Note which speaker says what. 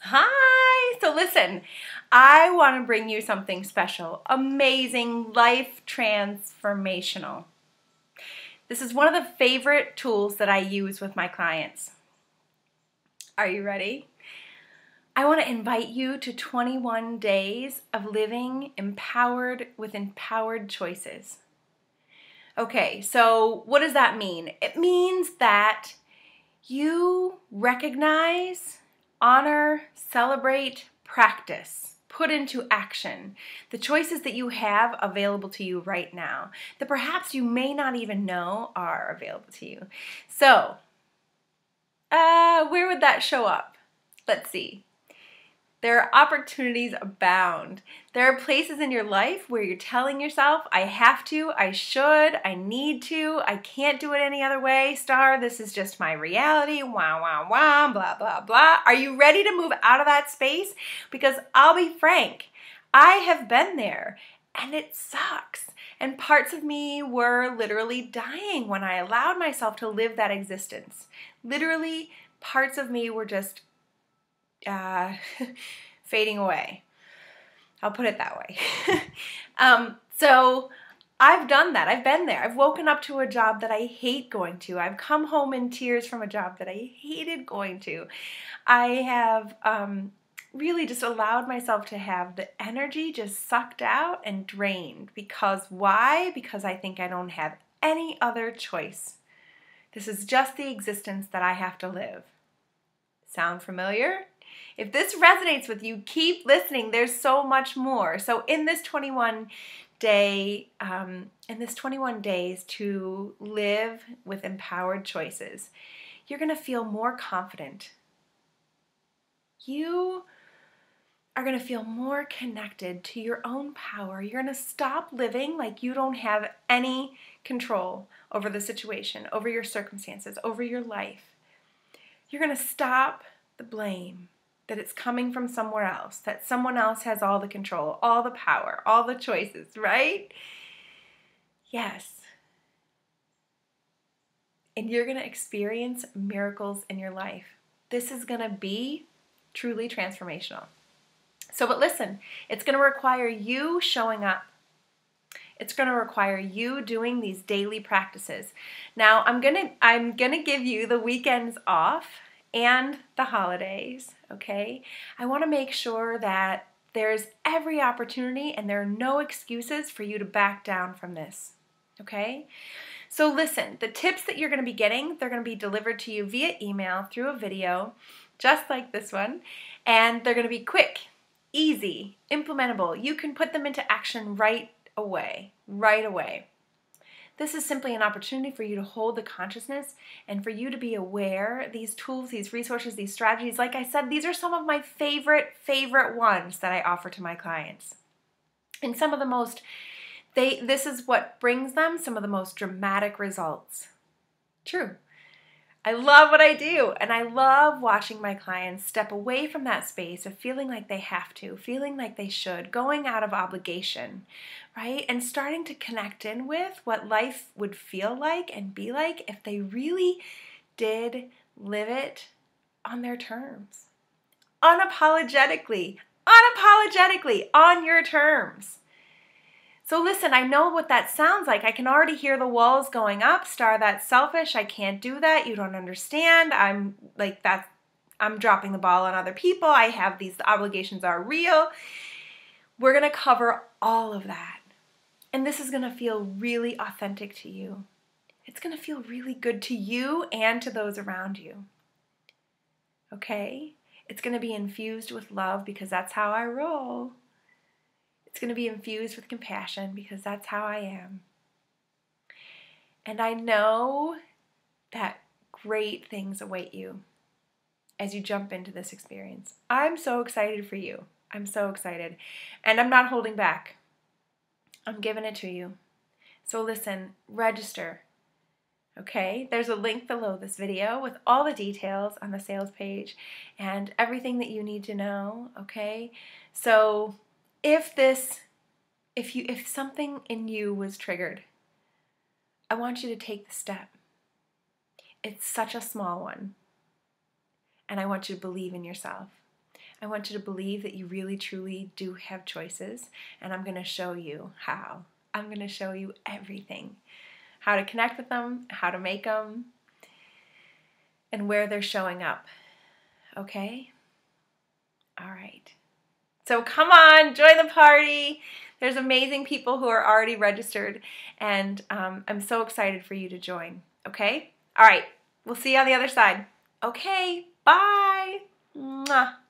Speaker 1: Hi! So listen, I want to bring you something special, amazing, life transformational. This is one of the favorite tools that I use with my clients. Are you ready? I want to invite you to 21 days of living empowered with empowered choices. Okay, so what does that mean? It means that you recognize, honor, celebrate, practice, put into action the choices that you have available to you right now that perhaps you may not even know are available to you. So, where would that show up? Let's see. There are opportunities abound. There are places in your life where you're telling yourself, I have to, I should, I need to, I can't do it any other way. This is just my reality. Wah, wah, wah, blah, blah, blah. Are you ready to move out of that space? Because I'll be frank, I have been there and it sucks. And parts of me were literally dying when I allowed myself to live that existence. Literally, parts of me were just fading away. I'll put it that way. So I've done that. I've been there. I've woken up to a job that I hate going to. I've come home in tears from a job that I hated going to. I have really just allowed myself to have the energy just sucked out and drained. Because why? Because I think I don't have any other choice. This is just the existence that I have to live. Sound familiar? If this resonates with you, keep listening. There's so much more. So in this 21 days to live with empowered choices, you're going to feel more confident. You are going to feel more connected to your own power. You're going to stop living like you don't have any control over the situation, over your circumstances, over your life. You're going to stop the blame that it's coming from somewhere else, that someone else has all the control, all the power, all the choices, right? Yes. And you're going to experience miracles in your life. This is going to be truly transformational. So, but listen, it's going to require you showing up. It's going to require you doing these daily practices. Now, I'm going to give you the weekends off and the holidays, okay? I want to make sure that there's every opportunity and there are no excuses for you to back down from this, okay? So listen, the tips that you're going to be getting, they're going to be delivered to you via email through a video, just like this one, and they're going to be quick, easy, implementable. You can put them into action right away. This is simply an opportunity for you to hold the consciousness and for you to be aware. These tools, these resources, these strategies, like I said, these are some of my favorite ones that I offer to my clients. And some of the most, this is what brings them some of the most dramatic results. True. I love what I do, and I love watching my clients step away from that space of feeling like they have to, feeling like they should, going out of obligation, right? And starting to connect in with what life would feel like and be like if they really did live it on their terms. Unapologetically, on your terms. So listen, I know what that sounds like. I can already hear the walls going up. Star, that's selfish. I can't do that. You don't understand. I'm dropping the ball on other people. I have these obligations are real. We're going to cover all of that. And this is going to feel really authentic to you. It's going to feel really good to you and to those around you. Okay? It's going to be infused with love because that's how I roll. It's going to be infused with compassion because that's how I am. And I know that great things await you as you jump into this experience. I'm so excited for you. I'm so excited. And I'm not holding back. I'm giving it to you. So listen, register. Okay? There's a link below this video with all the details on the sales page and everything that you need to know. Okay? So if something in you was triggered, I want you to take the step. It's such a small one. And I want you to believe in yourself. I want you to believe that you really, truly do have choices, and I'm going to show you how. I'm going to show you everything. How to connect with them, how to make them, and where they're showing up. Okay? All right. So come on, join the party. There's amazing people who are already registered, and I'm so excited for you to join. Okay? All right. We'll see you on the other side. Okay. Bye. Mwah.